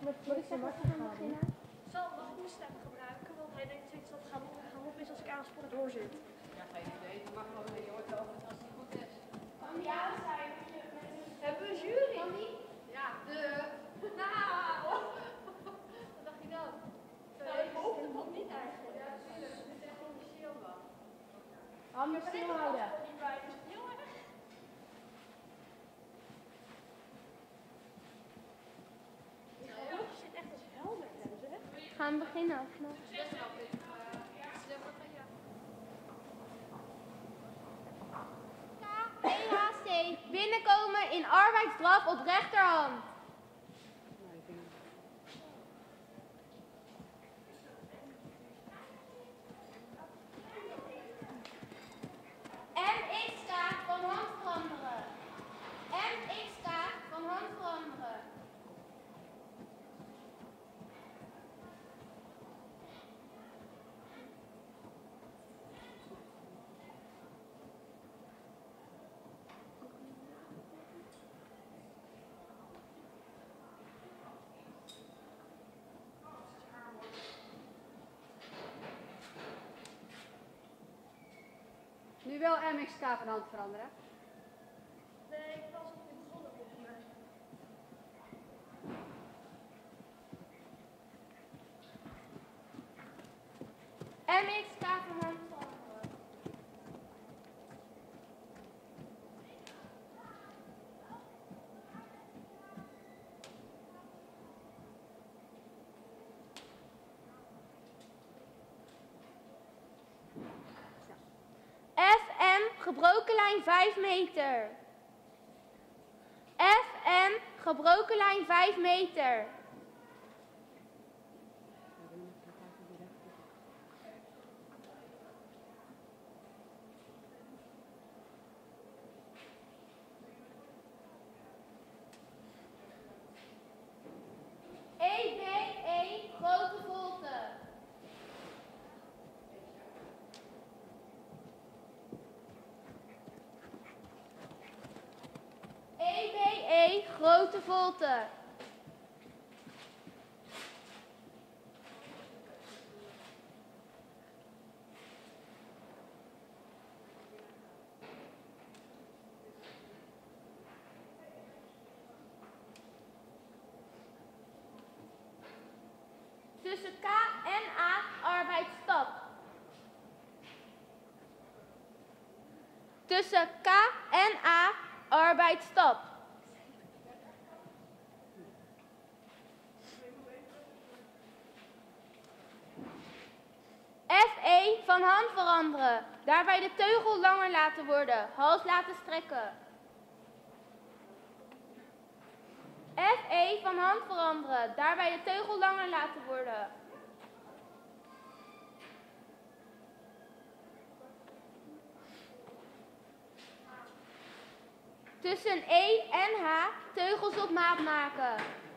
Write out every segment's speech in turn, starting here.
met Flixen Marten gaan beginnen? Sam, mag ik mijn stem gebruiken? Want hij denkt steeds dat het gaan op is als ik aanspoor doorzit. Ja, geen idee. Dat mag wel weer. Je hoort over als het goed is. Kan die jou zijn? Hebben we een jury? Kan die? Ja, nou, wat dacht je dan? Nou, ik hoop het nog niet eigenlijk. Ja, natuurlijk. Het is echt officieel wel. Handen stil houden. Heel erg. Je zit echt als hel met hem, zeg. Gaan we beginnen of nog? Dat is wel goed. KEHC, binnenkomen in arbeidsdraf op rechterhand. MXK van hand veranderen. MXK van hand veranderen. Nu wel MXK van hand veranderen. Nee, ik was nog niet begonnen volgens mij. MXK van hand veranderen. FM, gebroken lijn 5 meter. FM, gebroken lijn 5 meter. EBE, grote volte. EBE, grote volte. Tussen K en A, arbeid stop. Tussen K en A, arbeid stop. FE, van hand veranderen. Daarbij de teugel langer laten worden. Hals laten strekken. FE, van hand veranderen. Daarbij de teugel langer laten worden. Tussen E en H, teugels op maat maken.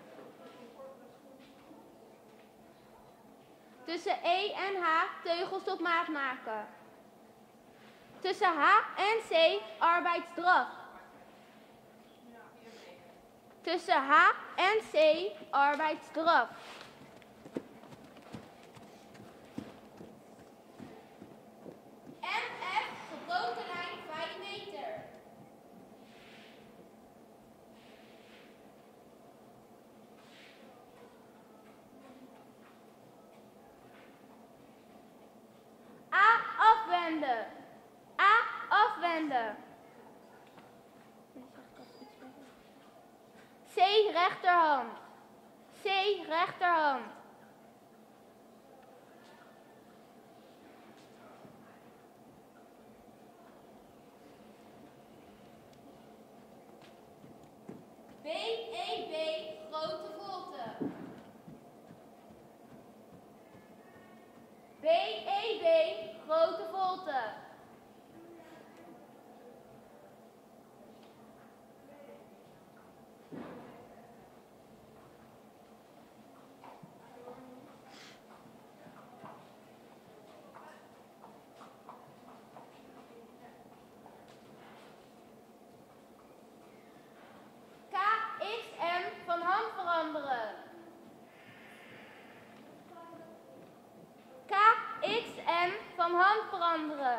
Tussen E en H, teugels op maat maken. Tussen H en C, arbeidsdraf. Tussen H en C, arbeidsdraf. MF, gebroken lijn 5 meter. A, afwenden. A, afwenden. C, rechterhand. C, rechterhand. BEB, grote volte. BEB, grote volte. KXM, van hand veranderen. van hand veranderen.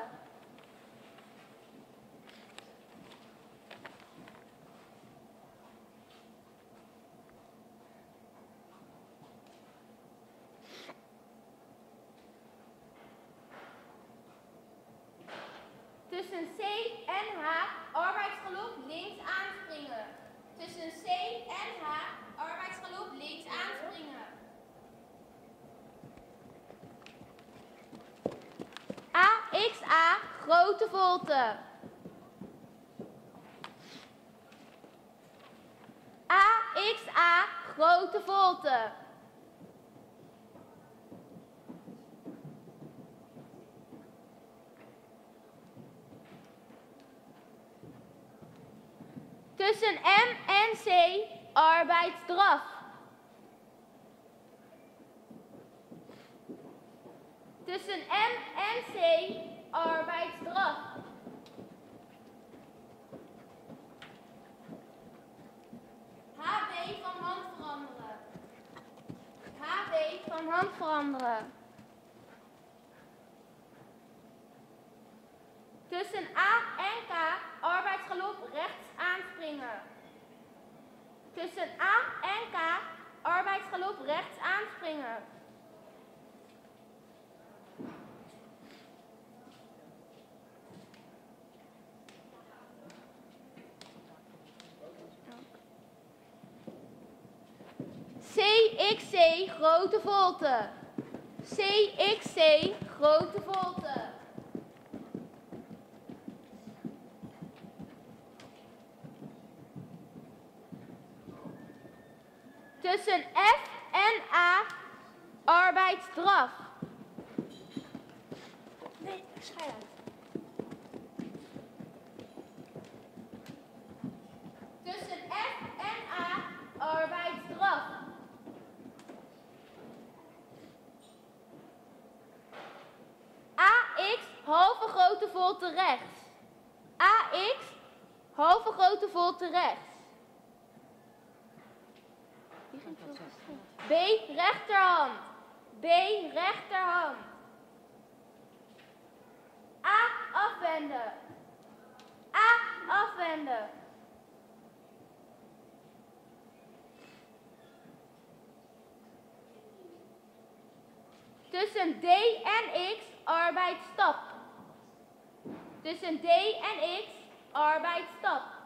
Tussen C en H, arbeidsgeloof links aanspringen. Tussen C en H, arbeidsgeloof links aanspringen. AXA, grote volte. AXA, grote volte. Tussen M en C, arbeidsdraf. Tussen M en C, arbeidsdraf. HB van hand veranderen. HB van hand veranderen. Tussen A en K, arbeidsgalop rechts aanspringen. Tussen A en K, arbeidsgalop rechts aanspringen. CXC, grote volte. CXC, grote volte. Tussen F en A, arbeidsdraf. Nee, schijn uit. Tussen F en A, arbeidsdraf. AX, halve grote volte rechts. AX, halve grote volte rechts. B, rechterhand. B, rechterhand. A, afwenden. A, afwenden. Tussen D en X, arbeidsstap. Tussen D en X, arbeidsstap.